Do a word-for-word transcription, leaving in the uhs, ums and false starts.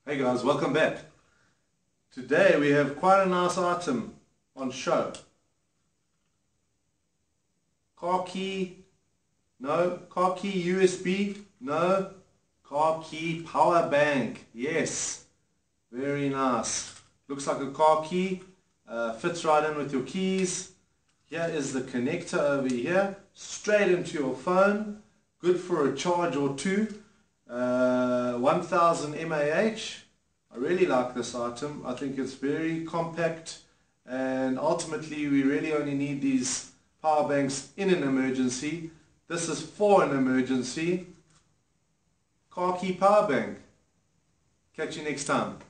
Hey guys, welcome back. Today we have quite a nice item on show. CarKey, no, CarKey U S B, no, CarKey Powerbank, yes, very nice. Looks like a car key, uh, fits right in with your keys. Here is the connector over here, straight into your phone, good for a charge or two. Uh, one thousand milliamp hours. I really like this item. I think it's very compact, and ultimately we really only need these power banks in an emergency. This is for an emergency. CarKey Powerbank. Catch you next time.